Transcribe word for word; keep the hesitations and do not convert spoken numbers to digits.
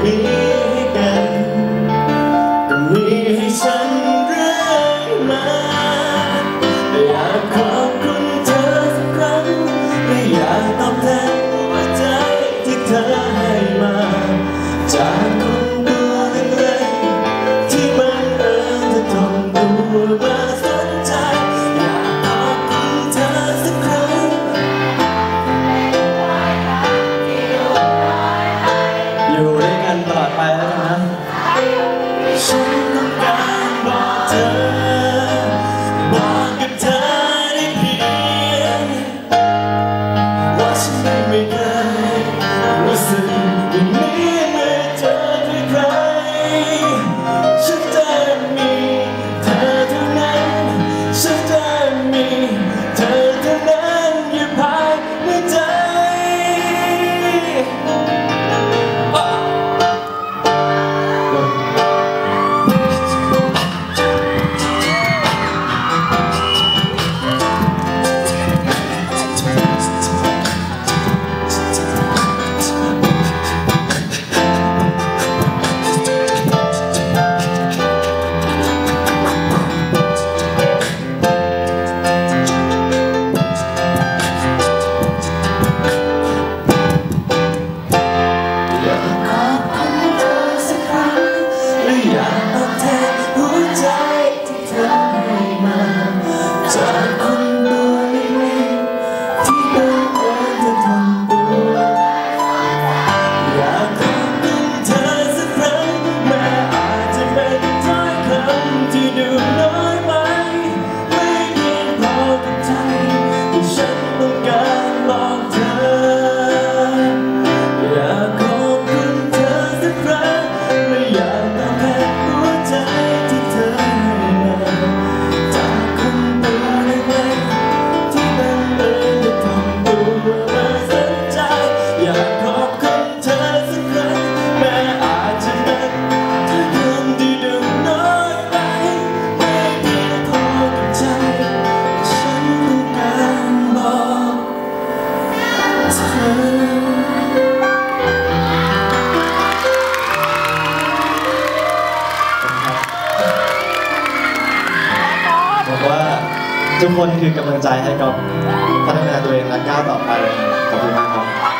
มีให้กันก็มีให้ฉันเรื่อยมาอยากขอบคุณเธอสักครั้งและอยากตอบแทนหัวใจที่เธอให้มาจากคนตัวเล็กๆที่บังเอิญจะทนตัวมาสนใจอยากขอบคุณเธอสักครั้งอยู่ด้วยกันตลอดไปแล้วกันนะฉันต้องการบอกเธอบอกกับเธอได้เพียงว่าฉันไม่เคยรู้สึกอย่างนี้เมื่อเจอใครๆฉันจะมีเธอเท่านั้นฉันจะมีเธอเท่านั้นอยู่ภายในใจบอกว่าทุกคนคือกำลังใจให้ก๊อฟพัฒนาตัวเองและก้าวต่อไปขอบคุณมากครับ